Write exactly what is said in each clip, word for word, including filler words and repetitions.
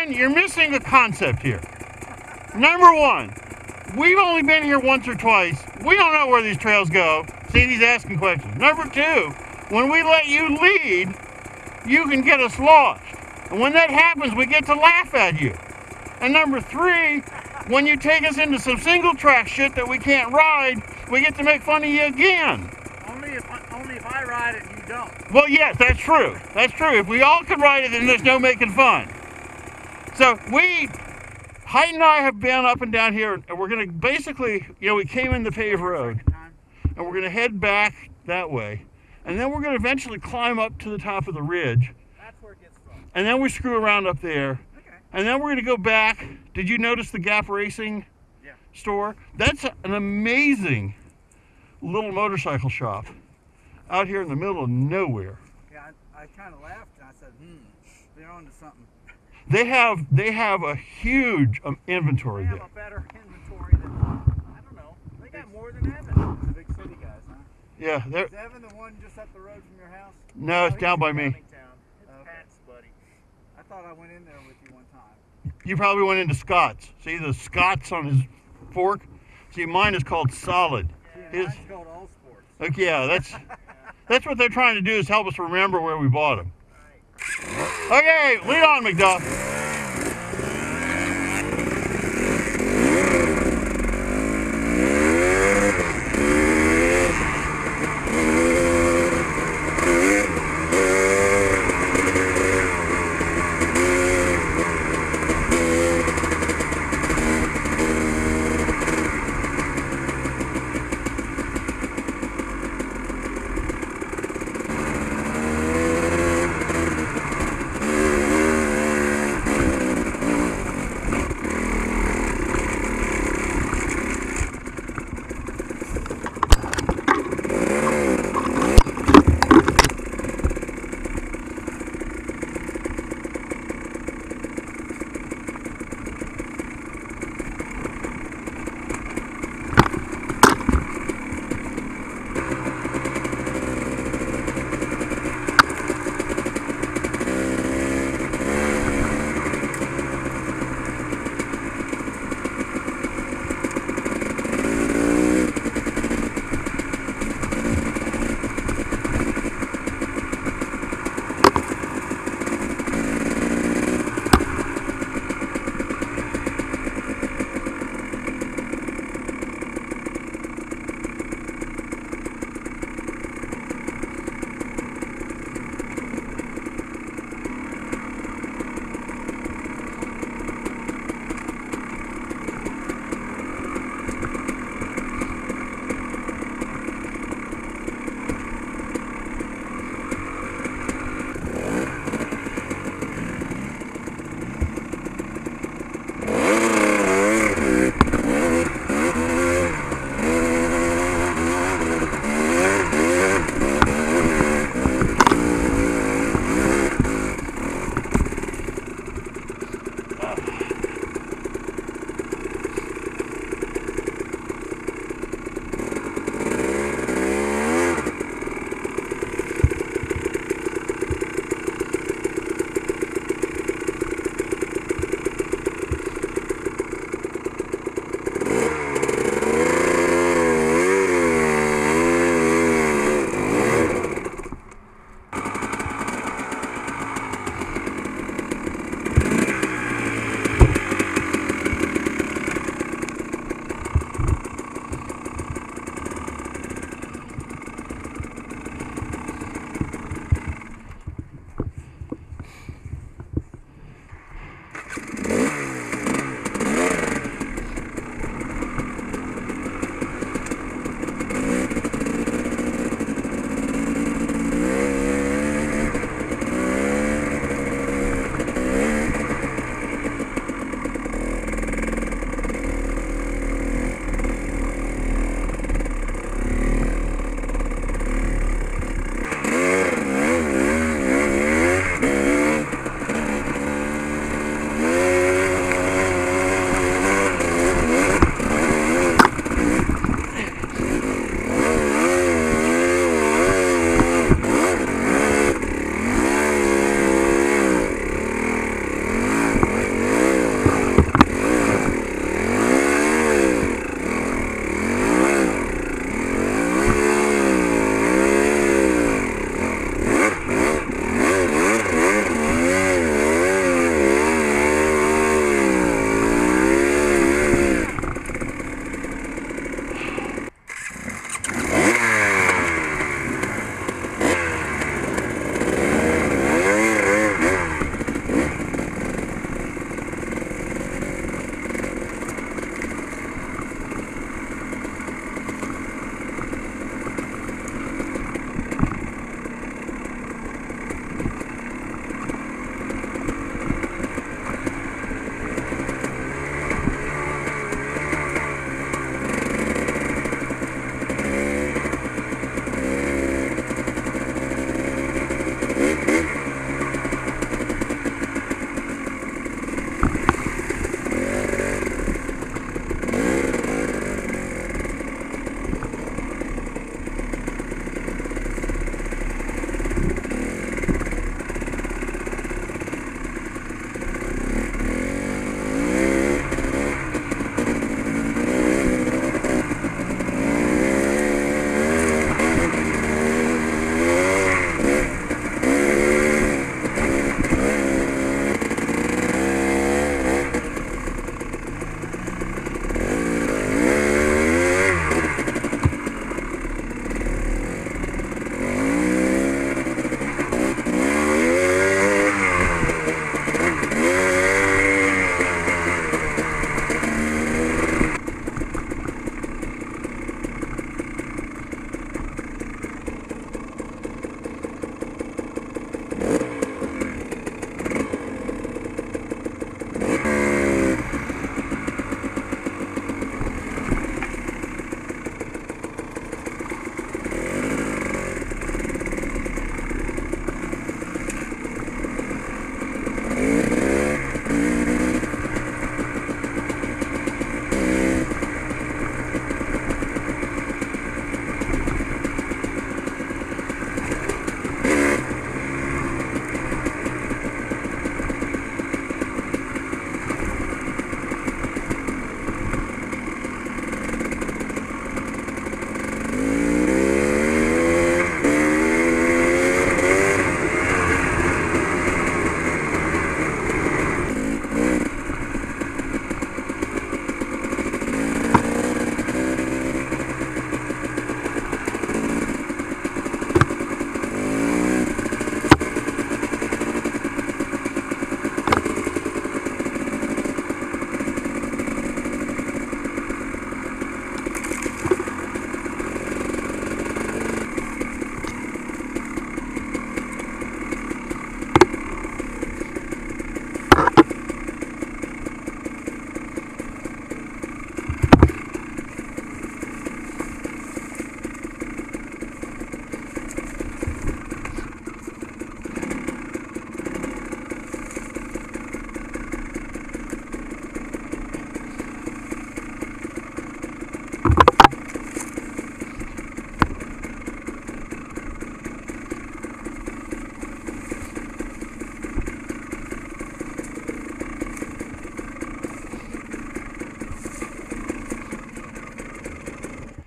Edwin, you're missing a concept here. Number one, we've only been here once or twice. We don't know where these trails go. See, he's asking questions. Number two, when we let you lead, you can get us lost. And when that happens, we get to laugh at you. And number three, when you take us into some single track shit that we can't ride, we get to make fun of you again. Only if, only if I ride it and you don't. Well, yes, that's true. That's true. If we all could ride it, then there's no making fun. So we, Hite and I have been up and down here, and we're going to basically, you know, we came in the paved road, and we're going to head back that way. And then we're going to eventually climb up to the top of the ridge. That's where it gets fun. And then we screw around up there. Okay. And then we're going to go back. Did you notice the Gap Racing yeah. store? That's an amazing little motorcycle shop out here in the middle of nowhere. Yeah, I, I kind of laughed and I said, hmm, they're onto something. They have they have a huge um, inventory they have there. a better inventory than, I don't know, they got more than Evan. The big city guys, huh? Yeah. Is Evan the one just up the road from your house? No, it's oh, down by me. It's okay. Pat's buddy. I thought I went in there with you one time. You probably went into Scott's. See the Scott's on his fork? See, mine is called Solid. Yeah, his, mine's called All Sports. Okay, yeah, that's that's what they're trying to do, is help us remember where we bought them. Okay, lead on, McDuff.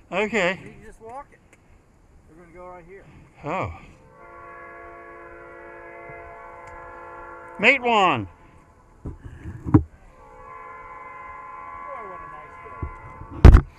Okay. You can just walk it. We're going to go right here. Oh. Mate one. Boy, what a nice day.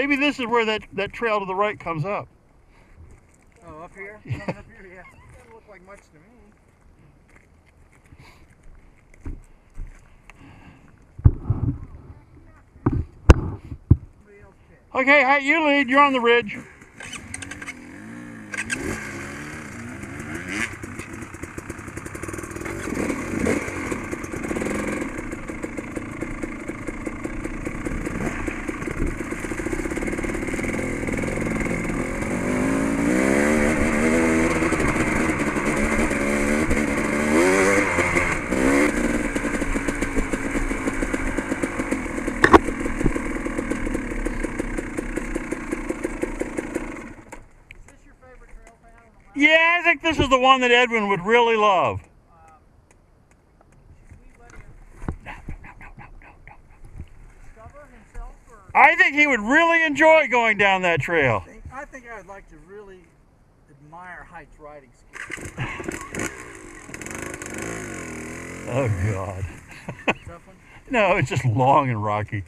maybe this is where that, that trail to the right comes up. Oh, up here? Coming up here, yeah. Doesn't look like much to me. Okay, Hite, you lead. You're on the ridge. Yeah, I think this is the one that Edwin would really love. No, no, no, no, no, no, no. I think he would really enjoy going down that trail. I think, I think I would like to really admire Hite's riding skills. Oh, God. Tough one? No, it's just long and rocky.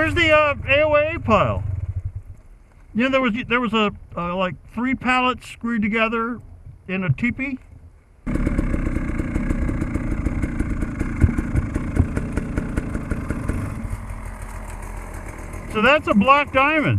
Where's the uh, A O A pile? You know, there was there was a uh, like three pallets screwed together in a teepee. So that's a black diamond.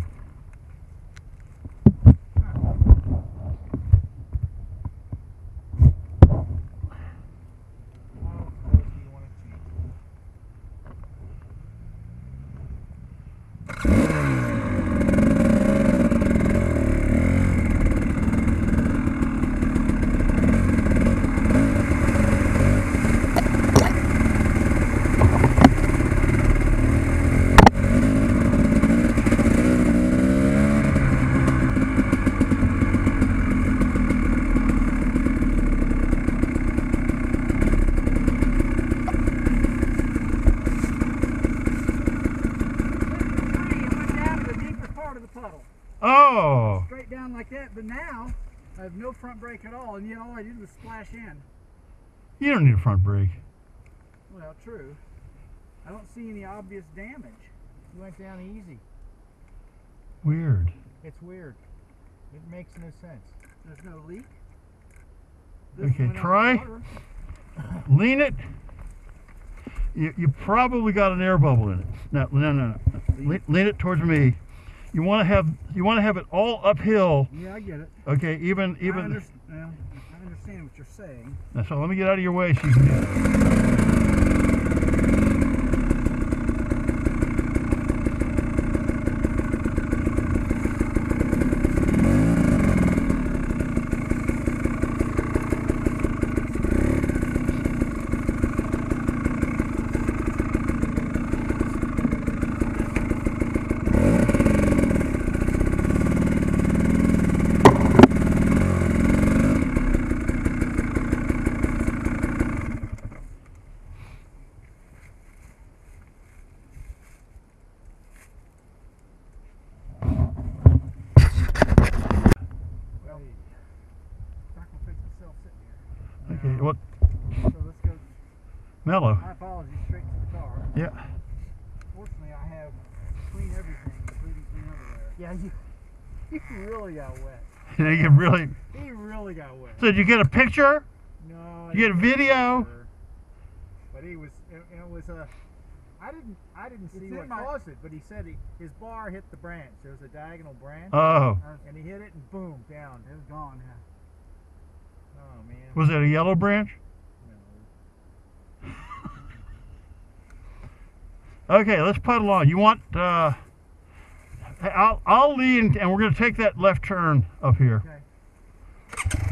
Oh. Straight down like that, but now I have no front brake at all, and yet all I did was splash in. You don't need a front brake. Well, true. I don't see any obvious damage. You went down easy. Weird. It's weird. It makes no sense. There's no leak. This okay, try. Lean it. You, you probably got an air bubble in it. No, no, no, no. Lean, lean it towards me. You want to have you want to have it all uphill. Yeah, I get it. Okay, even even. I understand, well, I understand what you're saying. So let me get out of your way so you can do it. Okay, what? So let's go. Mellow. My apologies, straight to the car. Yeah. Fortunately, I have clean everything, including clean underwear. Yeah, you, you really got wet. You really. He really got wet. So did you get a picture? No. You get a video? Picture, but he was. It, it was a. I didn't. I didn't see It's what in my- caused it, but he said he, his bar hit the branch. There was a diagonal branch, Oh. and he hit it and boom, down. It was gone. Yeah. Oh man. Was it a yellow branch? No. Okay, let's puddle on. You want? Uh, I'll I'll lead, and we're going to take that left turn up here. Okay.